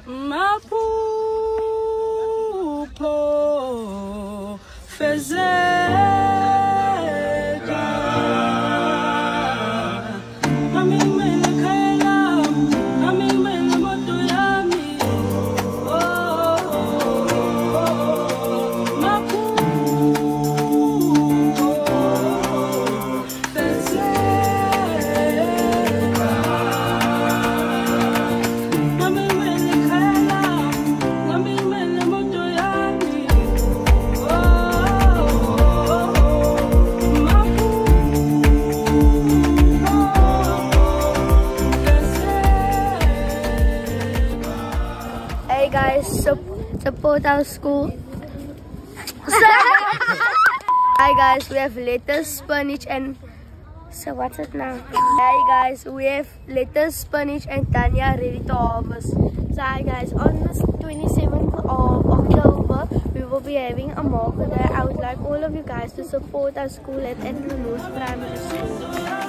Mapupo fezeka amimele khela amimele moto yami Mapupo fezeka amimele khela amimele moto yami Hey guys, support our school. Hi guys, we have lettuce, spinach and so what's it now? Hey guys, we have lettuce, spinach and Tanya ready to harvest. So hi guys, on the 27th of October we will be having a market there. I would like all of you guys to support our school at Athlone North Primary School.